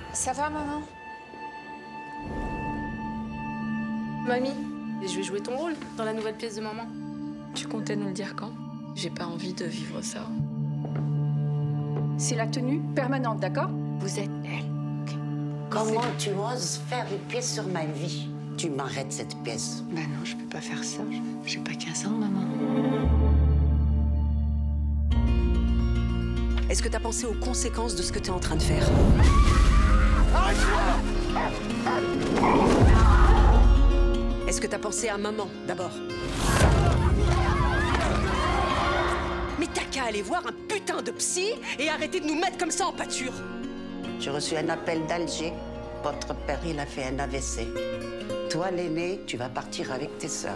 Ça va, maman? Mamie, je vais jouer ton rôle dans la nouvelle pièce de maman. Tu comptais nous le dire quand? J'ai pas envie de vivre ça. C'est la tenue permanente, d'accord? Vous êtes elle. Comment tu oses faire une pièce sur ma vie? Tu m'arrêtes cette pièce. Ben non, je peux pas faire ça. J'ai pas 15 ans, maman. Est-ce que t'as pensé aux conséquences de ce que t'es en train de faire? Est-ce que t'as pensé à maman, d'abord? Mais t'as qu'à aller voir un putain de psy et arrêter de nous mettre comme ça en pâture. J'ai reçu un appel d'Alger. Votre père, il a fait un AVC. Toi, l'aîné, tu vas partir avec tes sœurs.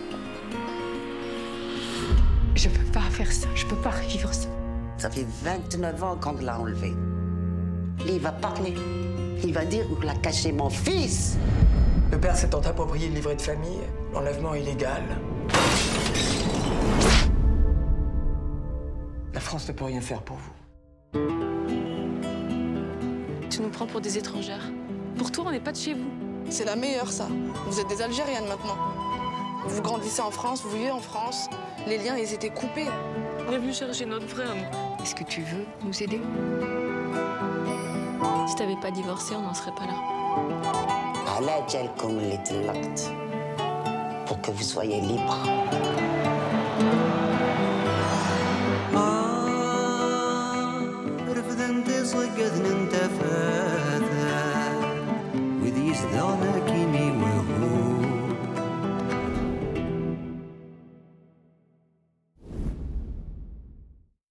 Je peux pas faire ça, je peux pas vivre ça. Ça fait 29 ans qu'on l'a enlevé. Il va parler. Il va dire qu'il a caché mon fils. Le père s'étant approprié le livret de famille, l'enlèvement est illégal. La France ne peut rien faire pour vous. Tu nous prends pour des étrangères. Pour toi, on n'est pas de chez vous. C'est la meilleure, ça. Vous êtes des Algériennes maintenant. Vous grandissez en France, vous vivez en France. Les liens, ils étaient coupés. On est venu chercher notre frère, nous. Est-ce que tu veux nous aider? Si t'avais pas divorcé, on n'en serait pas là. Allah جعلكم اللي طلقت pour que vous soyez libres.